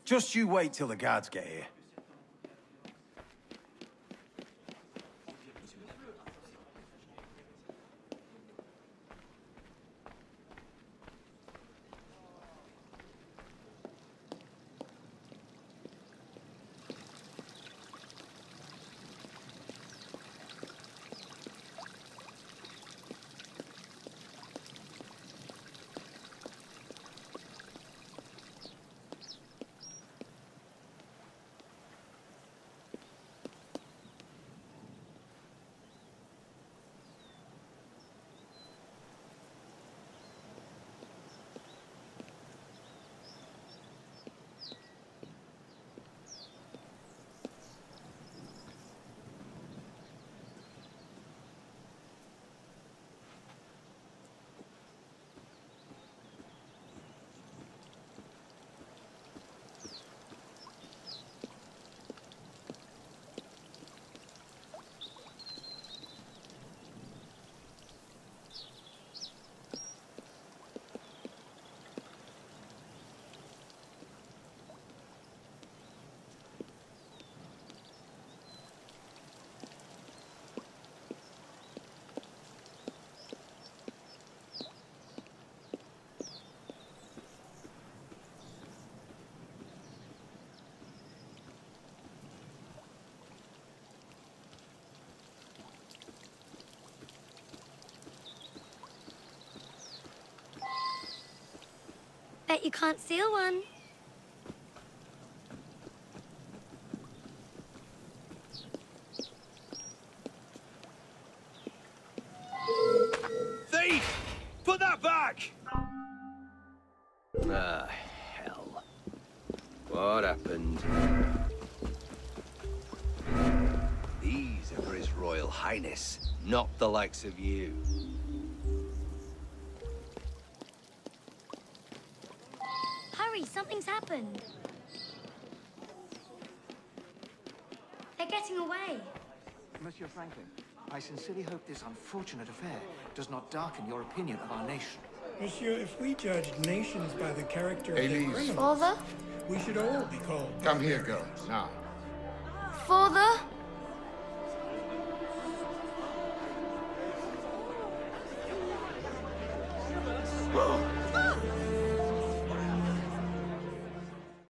Just you wait till the guards get here. Bet you can't steal one. Thief! Put that back! Ah, hell. What happened? These are for His Royal Highness, not the likes of you. Hurry, something's happened. They're getting away. Monsieur Franklin, I sincerely hope this unfortunate affair does not darken your opinion of our nation. Monsieur, if we judged nations by the character of their Elise. criminals, Father? we should all be called. Come here, girls, now. Father?